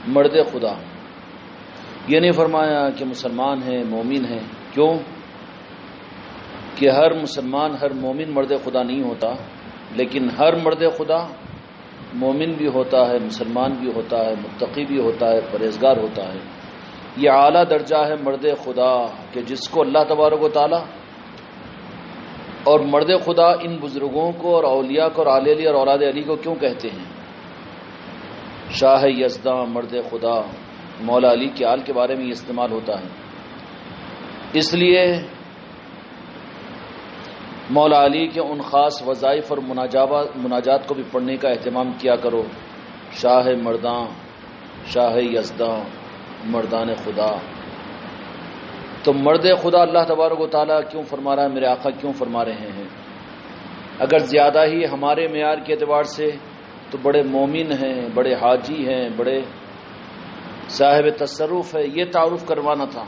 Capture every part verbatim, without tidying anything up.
مرد خدا، یہ نہیں فرمایا کہ مسلمان ہیں مومن ہیں. کیوں کہ ہر مسلمان ہر مومن مرد خدا نہیں ہوتا، لیکن ہر مرد خدا مومن بھی ہوتا ہے، مسلمان بھی ہوتا ہے، متقی بھی ہوتا ہے، پرہیزگار ہوتا ہے. یہ اعلیٰ درجہ ہے مرد خدا کہ جس کو اللہ تبارک و تعالی اور مرد خدا ان بزرگوں کو اور اولیاء کو اور آل علی اور اولاد علی کو کیوں کہتے ہیں؟ شاہ یزداں مرد خدا مولا علی کے آل کے بارے میں یہ استعمال ہوتا ہے. اس لیے مولا علی کے ان خاص وظائف اور مناجات کو بھی پڑھنے کا اہتمام کیا کرو. شاہ مرداں، شاہ یزداں، مردان خدا. تو مرد خدا اللہ تبارک و تعالیٰ کیوں فرما رہا ہے، میرے آقا کیوں فرما رہے ہیں؟ اگر زیادہ ہی ہمارے معیار کے اعتبار سے تو بڑے مومن ہیں، بڑے حاجی ہیں، بڑے صاحب تصرف ہے، یہ تعارف کروانا تھا.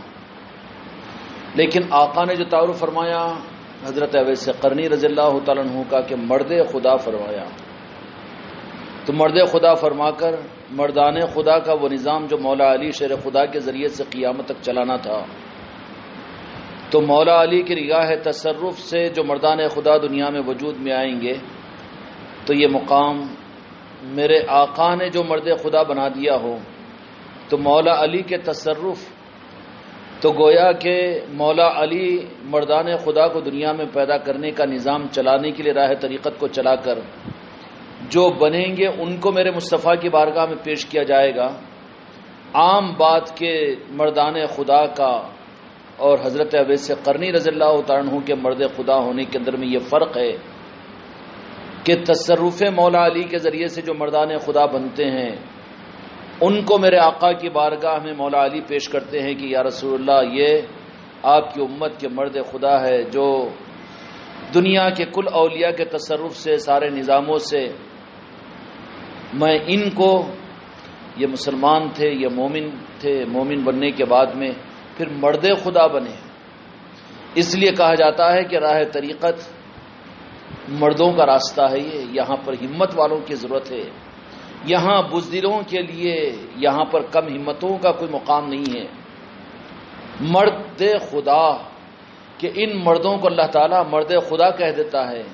لیکن آقا نے جو تعارف فرمایا حضرت اویس قرنی رضی اللہ تعالیٰ عنہ کا کہ مرد خدا فرمایا، تو مرد خدا فرما کر مردان خدا کا وہ نظام جو مولا علی شیر خدا کے ذریعے سے قیامت تک چلانا تھا، تو مولا علی کی نگاہ تصرف سے جو مردان خدا دنیا میں وجود میں آئیں گے، تو یہ مقام میرے آقا نے جو مرد خدا بنا دیا ہو، تو مولا علی کے تصرف تو گویا کہ مولا علی مردان خدا کو دنیا میں پیدا کرنے کا نظام چلانے کے لیے راہ طریقت کو چلا کر جو بنیں گے ان کو میرے مصطفیٰ کی بارگاہ میں پیش کیا جائے گا. عام بات کے مردان خدا کا اور حضرت اویس قرنی رضی اللہ تعالیٰ عنہ کے مرد خدا ہونے کے اندر میں یہ فرق ہے کہ تصرف مولا علی کے ذریعے سے جو مردان خدا بنتے ہیں ان کو میرے آقا کی بارگاہ میں مولا علی پیش کرتے ہیں کہ یا رسول اللہ، یہ آپ کی امت کے مرد خدا ہے جو دنیا کے کل اولیاء کے تصرف سے، سارے نظاموں سے میں ان کو، یہ مسلمان تھے، یہ مومن تھے، مومن بننے کے بعد میں پھر مرد خدا بنے. اس لیے کہا جاتا ہے کہ راہ طریقت مردوں کا راستہ ہے. یہ یہاں پر ہمت والوں کی ضرورت ہے، یہاں بزدلوں کے لیے یہاں پر کم ہمتوں کا کوئی مقام نہیں ہے. مرد خدا کہ ان مردوں کو اللہ تعالیٰ مرد خدا کہہ دیتا ہے،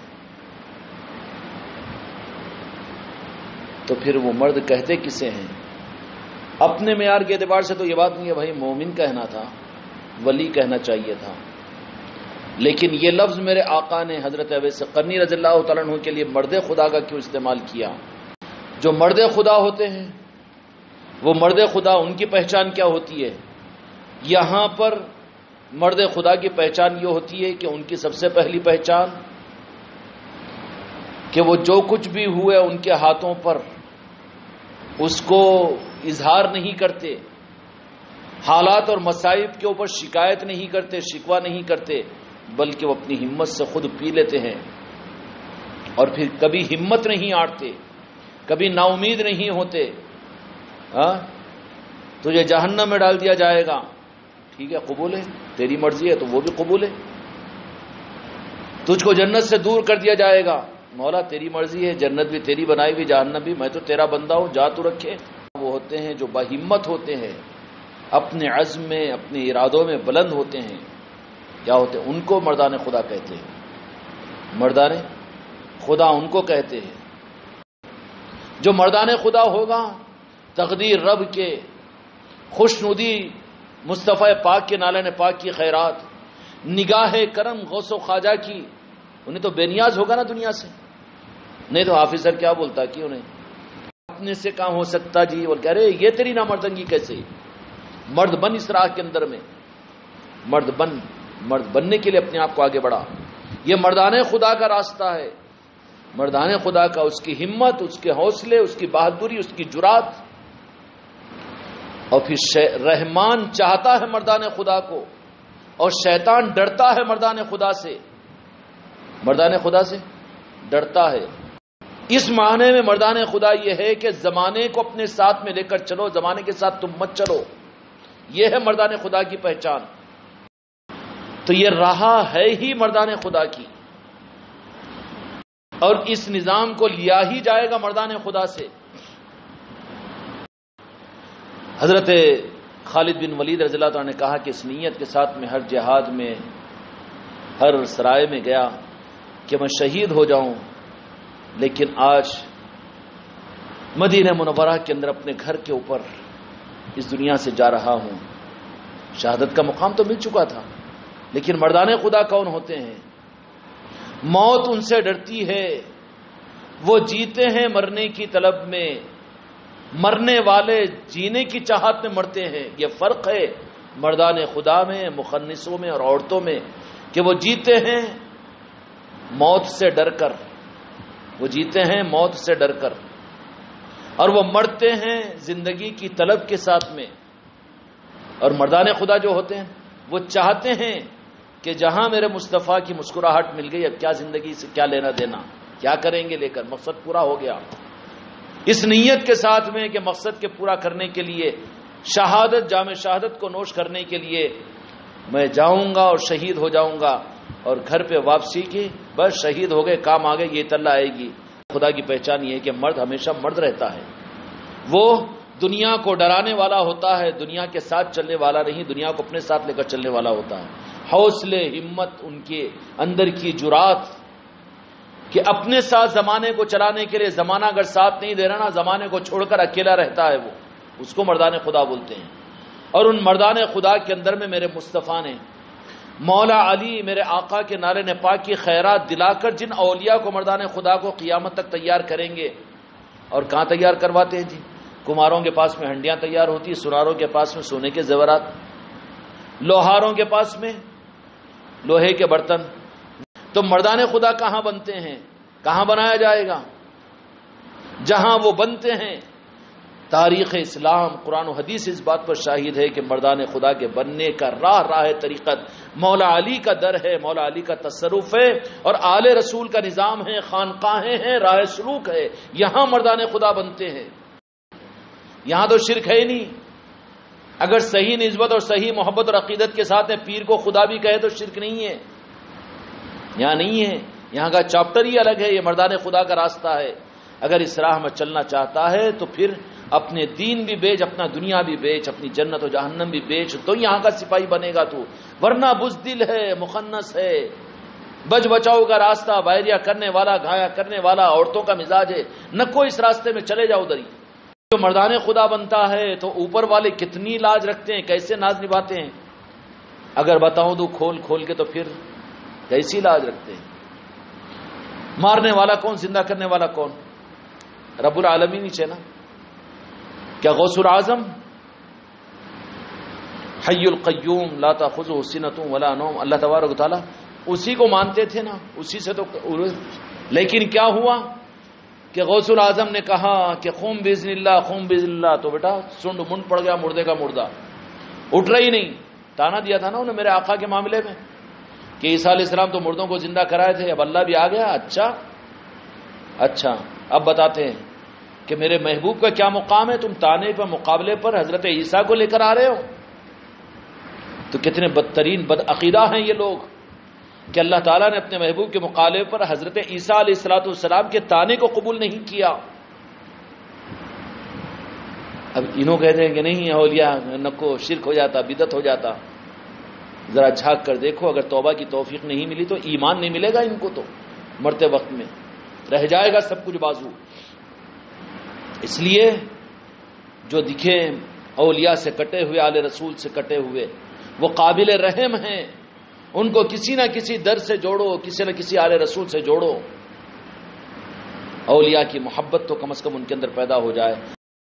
تو پھر وہ مرد کہتے کسے ہیں؟ اپنے معیار کے اعتبار سے تو یہ بات نہیں ہے بھائی مومن کہنا تھا، ولی کہنا چاہیے تھا. لیکن یہ لفظ میرے آقا نے حضرت اویس قرنی رضی اللہ تعالیٰ عنہ کے لیے مرد خدا کا کیوں استعمال کیا؟ جو مرد خدا ہوتے ہیں وہ مرد خدا، ان کی پہچان کیا ہوتی ہے؟ یہاں پر مرد خدا کی پہچان یہ ہوتی ہے کہ ان کی سب سے پہلی پہچان کہ وہ جو کچھ بھی ہوئے ان کے ہاتھوں پر اس کو اظہار نہیں کرتے، حالات اور مصائب کے اوپر شکایت نہیں کرتے، شکوہ نہیں کرتے، بلکہ وہ اپنی ہمت سے خود پی لیتے ہیں اور پھر کبھی ہمت نہیں ہارتے، کبھی نا امید نہیں ہوتے. ہاں تجھے جہنم میں ڈال دیا جائے گا، ٹھیک ہے قبول ہے، تیری مرضی ہے تو وہ بھی قبول ہے. تجھ کو جنت سے دور کر دیا جائے گا، مولا تیری مرضی ہے، جنت بھی تیری بنائی ہوئی، جہنم بھی، میں تو تیرا بندہ ہوں، جا تو رکھے. وہ ہوتے ہیں جو باہمت ہوتے ہیں، اپنے عزم میں اپنے ارادوں میں بلند ہوتے ہیں. کیا ہوتے ہیں؟ ان کو مردان خدا کہتے ہیں. مردان خدا ان کو کہتے ہیں. جو مردان خدا ہوگا تقدیر رب کے، خوش ندی مصطفیٰ پاک کے نالین پاک کی خیرات، نگاہ کرم غوث و خواجہ کی، انہیں تو بے نیاز ہوگا نا دنیا سے. نہیں تو آفیسر کیا بولتا کہ انہیں اپنے سے کام ہو سکتا جی، بول کہہ رہے یہ تیری نامردنگی کیسے؟ مرد بن اس راہ کے اندر میں، مرد بن، مرد بننے کے لیے اپنے آپ کو آگے بڑھا. یہ مردان خدا کا راستہ ہے. مردان خدا کا اس کی ہمت، اس کے حوصلے، اس کی بہادری، اس کی جرات. اور پھر رحمان چاہتا ہے مردان خدا کو اور شیطان ڈرتا ہے مردان خدا سے. مردان خدا سے ڈرتا ہے. اس معنی میں مردان خدا یہ ہے کہ زمانے کو اپنے ساتھ میں لے کر چلو، زمانے کے ساتھ تم مت چلو. یہ ہے مردان خدا کی پہچان. تو یہ راہ ہے ہی مردان خدا کی، اور اس نظام کو لیا ہی جائے گا مردان خدا سے. حضرت خالد بن ولید رضی اللہ تعالیٰ نے کہا کہ اس نیت کے ساتھ میں ہر جہاد میں ہر سرائے میں گیا کہ میں شہید ہو جاؤں، لیکن آج مدینہ منورہ کے اندر اپنے گھر کے اوپر اس دنیا سے جا رہا ہوں۔ شہادت کا مقام تو مل چکا تھا، لیکن مردان خدا کون ہوتے ہیں؟ موت ان سے ڈرتی ہے، وہ جیتے ہیں مرنے کی طلب میں، مرنے والے جینے کی چاہت میں مرتے ہیں۔ یہ فرق ہے مردان خدا میں، مخنثوں میں اور عورتوں میں، کہ وہ جیتے ہیں موت سے ڈر کر، وہ جیتے ہیں موت سے ڈر کر، اور وہ مرتے ہیں زندگی کی طلب کے ساتھ میں۔ اور مردان خدا جو ہوتے ہیں وہ چاہتے ہیں کہ جہاں میرے مصطفیٰ کی مسکراہٹ مل گئی، اب کیا زندگی سے کیا لینا دینا، کیا کریں گے لے کر، مقصد پورا ہو گیا۔ اس نیت کے ساتھ میں کہ مقصد کے پورا کرنے کے لیے، شہادت جام شہادت کو نوش کرنے کے لیے میں جاؤں گا اور شہید ہو جاؤں گا، اور گھر پہ واپسی کی بس شہید ہو گئے، کام آ گئے، یہ اطلاع آئے گی۔ خدا کی پہچان یہ ہے کہ مرد ہمیشہ مرد رہتا ہے، وہ دنیا کو ڈرانے والا ہوتا ہے، دنیا کے ساتھ چلنے والا نہیں، دنیا کو اپنے ساتھ لے کر چلنے والا ہوتا ہے۔ حوصلے، ہمت، ان کے اندر کی جرات کہ اپنے ساتھ زمانے کو چلانے کے لیے، زمانہ اگر ساتھ نہیں دے رہا نا، زمانے کو چھوڑ کر اکیلا رہتا ہے، وہ اس کو مردان خدا بولتے ہیں۔ اور ان مردان خدا کے اندر میں میرے مصطفیٰ نے، مولا علی میرے آقا کے نالے نے پاک کی خیرات دلا کر جن اولیاء کو مردان خدا کو قیامت تک تیار کریں گے، اور کہاں تیار کرواتے ہیں جی؟ کماروں کے پاس میں ہنڈیاں تیار ہوتی، سناروں کے پاس میں سونے کے زیورات، لوہاروں کے پاس میں لوہے کے برتن۔ تو مردان خدا کہاں بنتے ہیں؟ کہاں بنایا جائے گا؟ جہاں وہ بنتے ہیں، تاریخ اسلام، قرآن و حدیث اس بات پر شاہد ہے کہ مردان خدا کے بننے کا راہ راہ طریقت مولا علی کا در ہے، مولا علی کا تصرف ہے، اور آل رسول کا نظام ہے، خانقاہیں ہیں، راہ سلوک ہے، یہاں مردان خدا بنتے ہیں۔ یہاں تو شرک ہے ہی نہیں۔ اگر صحیح نسبت اور صحیح محبت اور عقیدت کے ساتھ پیر کو خدا بھی کہے تو شرک نہیں ہے، یہاں نہیں ہے۔ یہاں کا چاپٹر ہی الگ ہے، یہ مردان خدا کا راستہ ہے۔ اگر اس راہ میں چلنا چاہتا ہے تو پھر اپنے دین بھی بیچ، اپنا دنیا بھی بیچ، اپنی جنت و جہنم بھی بیچ، تو یہاں کا سپاہی بنے گا تو، ورنہ بزدل ہے، مخنث ہے، بچ بچاؤ کا راستہ، وائریا کرنے والا، گھایا کرنے والا، عورتوں کا مزاج ہے، نہ کوئی اس راستے میں چلے جاؤ ادھر ہی۔ جو مردان خدا بنتا ہے تو اوپر والے کتنی لاج رکھتے ہیں، کیسے ناز نبھاتے ہیں، اگر بتاؤں تو کھول کھول کے تو پھر کیسی لاج رکھتے ہیں۔ مارنے والا کون، زندہ کرنے والا کون؟ رب العالمین نیچے نا۔ کیا غوث العظم حی القیوم لا تاخذہ سنۃ ولا نوم، اللہ تبارک و تعالیٰ اسی کو مانتے تھے نا، اسی سے تو۔ لیکن کیا ہوا کہ غوث العظم نے کہا کہ قم باذن اللہ، قم باذن اللہ، تو بیٹا سنڈ منڈ پڑ گیا، مردے کا مردہ اٹھ رہی نہیں۔ تانا دیا تھا نا انہوں نے میرے آقا کے معاملے میں کہ عیسیٰ علیہ السلام تو مردوں کو زندہ کرائے تھے، اب اللہ بھی آ گیا۔ اچھا اچھا اب بتاتے ہیں کہ میرے محبوب کا کیا مقام ہے، تم تانے پر مقابلے پر حضرت عیسیٰ کو لے کر آ رہے ہو۔ تو کتنے بدترین بد عقیدہ ہیں یہ لوگ کہ اللہ تعالیٰ نے اپنے محبوب کے مقابلے پر حضرت عیسیٰ علیہ الصلوۃ والسلام کے تانے کو قبول نہیں کیا۔ اب انہوں کہتے ہیں کہ نہیں اولیاء نکو، شرک ہو جاتا، بدعت ہو جاتا۔ ذرا جھانک کر دیکھو، اگر توبہ کی توفیق نہیں ملی تو ایمان نہیں ملے گا ان کو، تو مرتے وقت میں رہ جائے گا سب کچھ بازو۔ اس لیے جو دکھے اولیاء سے کٹے ہوئے، آل رسول سے کٹے ہوئے، وہ قابل رحم ہیں، ان کو کسی نہ کسی در سے جوڑو، کسی نہ کسی آل رسول سے جوڑو، اولیاء کی محبت تو کم از کم ان کے اندر پیدا ہو جائے۔